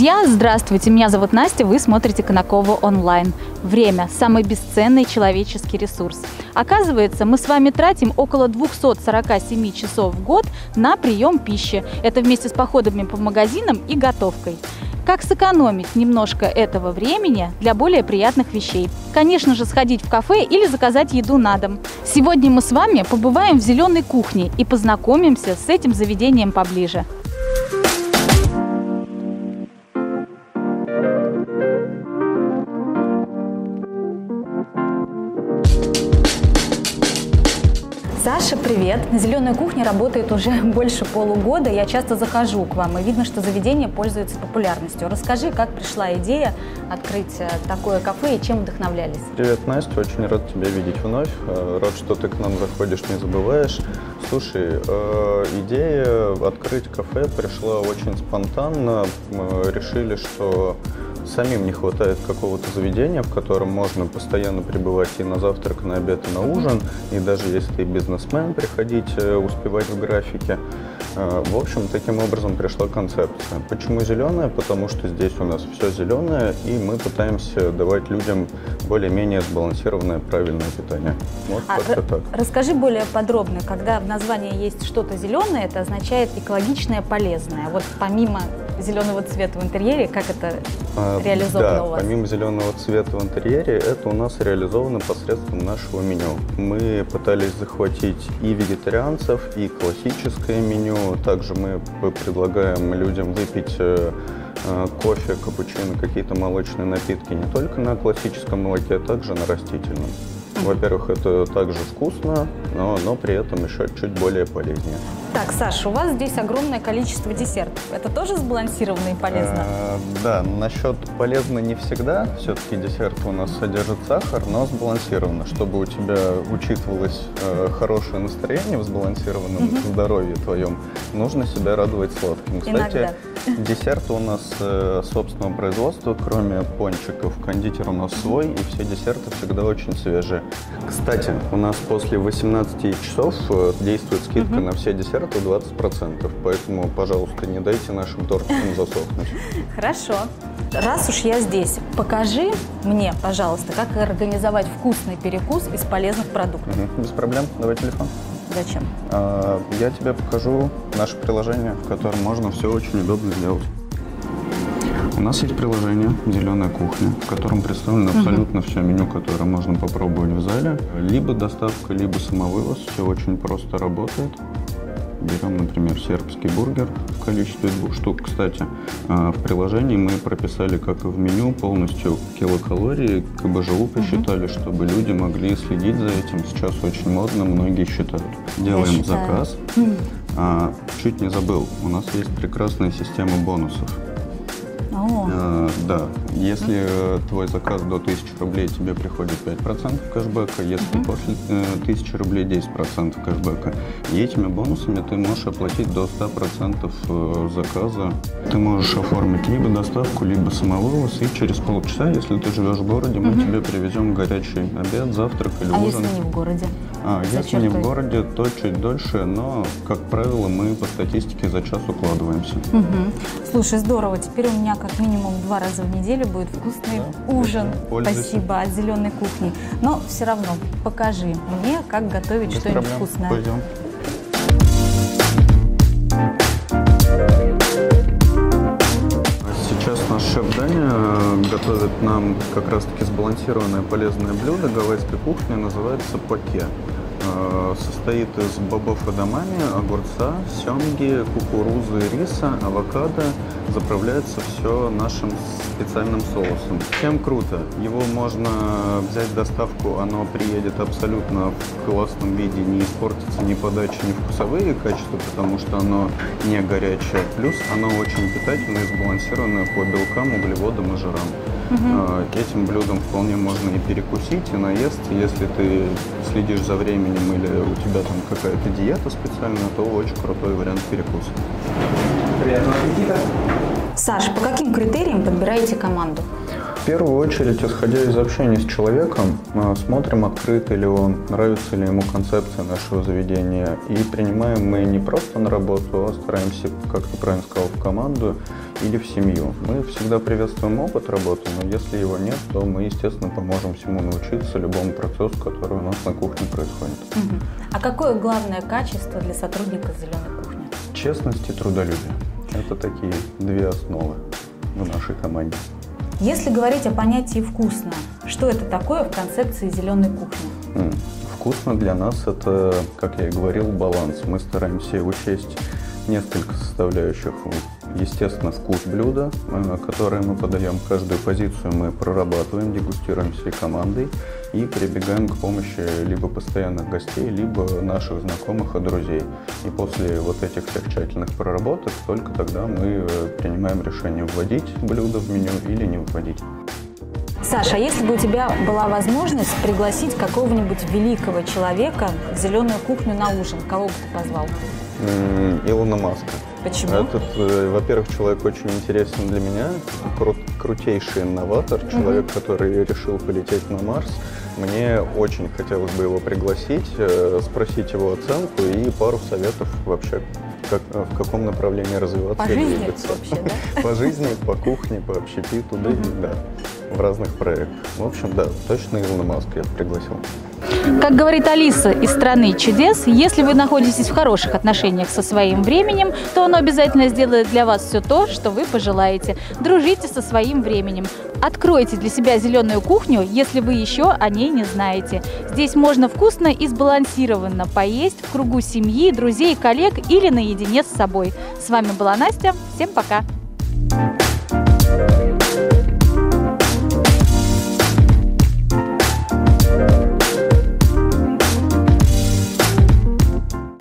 Друзья, здравствуйте! Меня зовут Настя, вы смотрите Конаково онлайн. Время – самый бесценный человеческий ресурс. Оказывается, мы с вами тратим около 247 часов в год на прием пищи. Это вместе с походами по магазинам и готовкой. Как сэкономить немножко этого времени для более приятных вещей? Конечно же, сходить в кафе или заказать еду на дом. Сегодня мы с вами побываем в «Зеленой кухне» и познакомимся с этим заведением поближе. Саша, привет! «Зеленая кухня» работает уже больше полугода. Я часто захожу к вам, и видно, что заведение пользуется популярностью. Расскажи, как пришла идея открыть такое кафе и чем вдохновлялись? Привет, Настя! Очень рад тебя видеть вновь. Рад, что ты к нам заходишь, не забываешь. Слушай, идея открыть кафе пришла очень спонтанно. Мы решили, что самим не хватает какого-то заведения, в котором можно постоянно пребывать и на завтрак, и на обед, и на ужин. И даже если ты бизнесмен, приходить, успевать в графике. В общем, таким образом пришла концепция. Почему зеленая? Потому что здесь у нас все зеленое, и мы пытаемся давать людям более-менее сбалансированное, правильное питание. Вот как-то так. Расскажи более подробно, когда в названии есть что-то зеленое, это означает экологичное, полезное. Вот помимо зеленого цвета в интерьере, как это реализовано у вас? Помимо зеленого цвета в интерьере, это у нас реализовано посредством нашего меню. Мы пытались захватить и вегетарианцев, и классическое меню. Также мы предлагаем людям выпить кофе, капучино, какие-то молочные напитки не только на классическом молоке, а также на растительном. Во-первых, это также вкусно, но при этом еще чуть более полезнее. Так, Саша, у вас здесь огромное количество десертов. Это тоже сбалансировано и полезно? Да, насчет полезно не всегда. Все-таки десерт у нас содержит сахар, но сбалансированно. Чтобы у тебя учитывалось хорошее настроение в сбалансированном здоровье твоем, нужно себя радовать сладким. Кстати, десерты у нас собственного производства, кроме пончиков. Кондитер у нас свой, и все десерты всегда очень свежие. Кстати, у нас после 18 часов действует скидка на все десерты 20%, поэтому, пожалуйста, не дайте нашим тортикам засохнуть. Хорошо. Раз уж я здесь, покажи мне, пожалуйста, как организовать вкусный перекус из полезных продуктов. Без проблем. Давай телефон. Зачем? Я тебе покажу наше приложение, в котором можно все очень удобно сделать. У нас есть приложение «Зеленая кухня», в котором представлено абсолютно все меню, которое можно попробовать в зале. Либо доставка, либо самовывоз. Все очень просто работает. Берем, например, сербский бургер в количестве 2 штук. Кстати, в приложении мы прописали, как и в меню, полностью килокалории, КБЖУ посчитали, чтобы люди могли следить за этим. Сейчас очень модно, многие считают. Делаем заказ. Чуть не забыл, у нас есть прекрасная система бонусов. Да, если твой заказ до 1000 рублей, тебе приходит 5% кэшбэка, если после 1000 рублей 10% кэшбэка. И этими бонусами ты можешь оплатить до 100% заказа. Ты можешь оформить либо доставку, либо самовывоз, и через полчаса, если ты живешь в городе, мы тебе привезем горячий обед, завтрак или ужин. А если не в городе? Если не в городе, то чуть дольше, но, как правило, мы по статистике за час укладываемся. Слушай, здорово. Теперь у меня как минимум 2 раза в неделю будет вкусный ужин. Спасибо, от «Зеленой кухни». Но все равно покажи мне, как готовить что-нибудь вкусное. Пойдем. Сейчас наш шеф Даня готовит нам как раз-таки сбалансированное полезное блюдо гавайской кухни, называется поке. Состоит из бобов эдамами, огурца, семги, кукурузы, риса, авокадо. Заправляется все нашим специальным соусом. Чем круто? Его можно взять в доставку, оно приедет абсолютно в классном виде, не испортится ни подача, ни вкусовые качества, потому что оно не горячее. Плюс оно очень питательное и сбалансированное по белкам, углеводам и жирам. Этим блюдом вполне можно и перекусить, и наесться. Если ты следишь за временем или у тебя там какая-то диета специальная, то очень крутой вариант перекуса. Приятного аппетита! Саш, по каким критериям подбираете команду? В первую очередь, исходя из общения с человеком, смотрим, открыт ли он, нравится ли ему концепция нашего заведения. И принимаем мы не просто на работу, а стараемся, как ты правильно сказал, в команду или в семью. Мы всегда приветствуем опыт работы, но если его нет, то мы, естественно, поможем всему научиться, любому процессу, который у нас на кухне происходит. А какое главное качество для сотрудника «Зеленой кухни»? Честность и трудолюбие. Это такие две основы в нашей команде. Если говорить о понятии «вкусно», что это такое в концепции «Зеленой кухни»? Вкусно для нас это, как я и говорил, баланс. Мы стараемся учесть несколько составляющих. Естественно, вкус блюда, которое мы подаем. Каждую позицию мы прорабатываем, дегустируем всей командой и прибегаем к помощи либо постоянных гостей, либо наших знакомых и друзей. И после вот этих всех тщательных проработок только тогда мы принимаем решение вводить блюдо в меню или не вводить. Саша, а если бы у тебя была возможность пригласить какого-нибудь великого человека в «Зеленую кухню» на ужин, кого бы ты позвал? Илона Маска. Почему? Этот, во-первых, человек очень интересен для меня, крутейший инноватор, человек, который решил полететь на Марс. Мне очень хотелось бы его пригласить, спросить его оценку и пару советов вообще, в каком направлении развиваться. По жизни вообще, да? По жизни, по кухне, по общепиту, да, в разных проектах. В общем, да, точно Илона Маска я пригласил. Как говорит Алиса из «Страны чудес», если вы находитесь в хороших отношениях со своим временем, то оно обязательно сделает для вас все то, что вы пожелаете. Дружите со своим временем. Откройте для себя «Зеленую кухню», если вы еще о ней не знаете. Здесь можно вкусно и сбалансированно поесть в кругу семьи, друзей, коллег или наедине с собой. С вами была Настя. Всем пока!